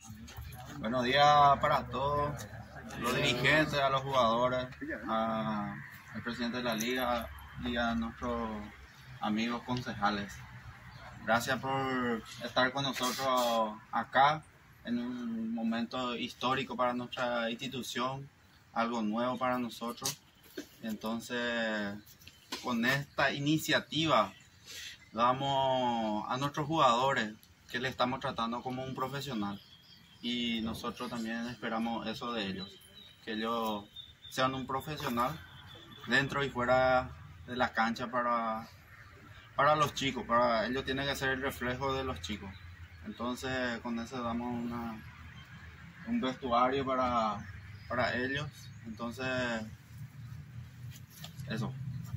Buenos días para todos, los dirigentes, a los jugadores, al presidente de la liga y a nuestros amigos concejales. Gracias por estar con nosotros acá en un momento histórico para nuestra institución, algo nuevo para nosotros. Entonces, con esta iniciativa damos a nuestros jugadores que le estamos tratando como un profesional, y nosotros también esperamos eso de ellos, que ellos sean un profesional dentro y fuera de la cancha para los chicos. Para ellos tienen que ser el reflejo de los chicos. Entonces con eso damos un vestuario para ellos. Entonces eso.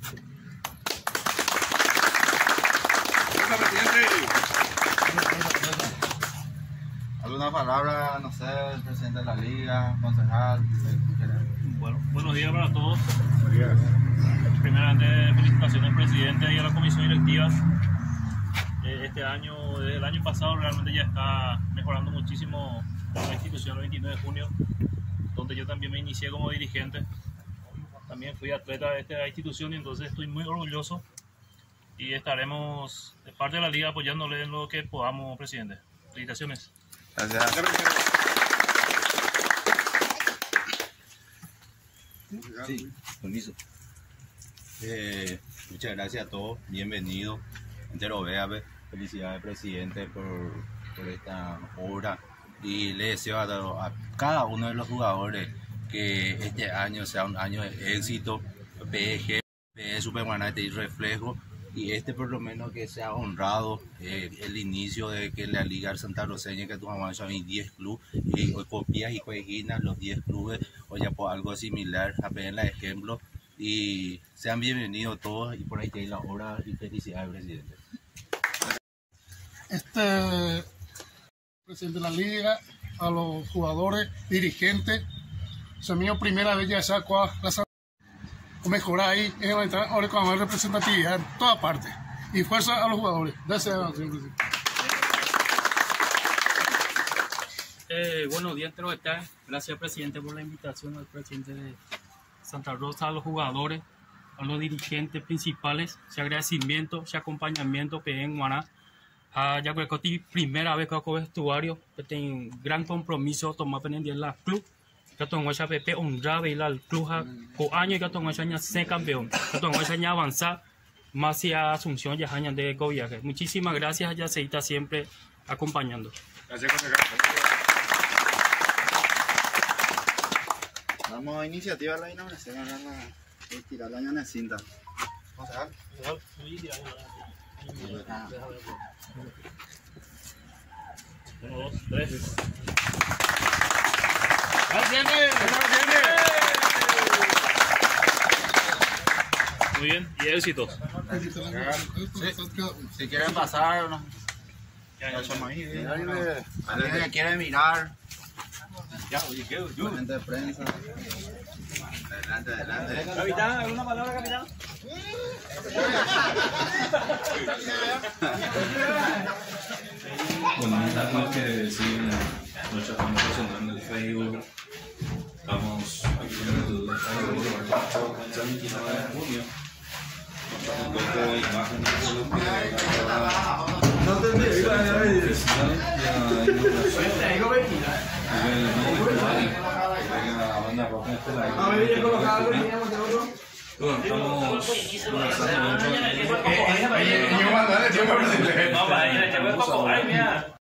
¿Alguna palabra, no sé, el presidente de la liga, concejal? Bueno, buenos días para todos. Primeramente, felicitaciones al presidente y a la comisión directiva. Este año, desde el año pasado, realmente ya está mejorando muchísimo la institución el 29 de junio, donde yo también me inicié como dirigente. También fui atleta de esta institución y entonces estoy muy orgulloso y estaremos de parte de la liga apoyándole en lo que podamos, presidente. Felicitaciones. Gracias. Sí, permiso. Muchas gracias a todos, bienvenidos. Entero vea, felicidades presidente por esta obra, y le deseo a cada uno de los jugadores que este año sea un año de éxito. PG, Supermanate y Reflejo, y por lo menos que sea honrado el inicio de que la Liga Santa Roseña, que tu mamá son 10 clubes, y copias y coeginas los 10 clubes, o ya por algo similar, apenas el ejemplo, y sean bienvenidos todos, y por ahí tienen la obra, y felicidades, presidente. Presidente de la liga, a los jugadores, dirigentes, es mi primera vez ya saco a la mejorar ahí, ahora con la representatividad en toda parte, y fuerza a los jugadores. Gracias, señor presidente. Buenos días, gracias presidente por la invitación, al presidente de Santa Rosa, a los jugadores, a los dirigentes principales, ese agradecimiento, ese acompañamiento que en Guaná. Ya creo que es la primera vez que hago vestuario, que tengo un gran compromiso tomar pendiente en la club, que tengo esa PP honrada y la club con años, que tengo esa ser campeón, que tengo esa avanzar más hacia Asunción y años de gobierno. Muchísimas gracias, ya se está siempre acompañando. Gracias, vamos a iniciativa la inauguración, ahora tirar la ñana cinta. Vamos a ver. 1, 2, 3. Muy bien, y éxitos. Si quieren pasar, no. Alguien que quiere mirar. Gente de prensa. Adelante. Capitán, ¿alguna palabra, capitán? Bueno, algo que decir, nos estamos presentando en el Facebook. Estamos aquí en el Facebook el 29 de junio. Un poco de imágenes de la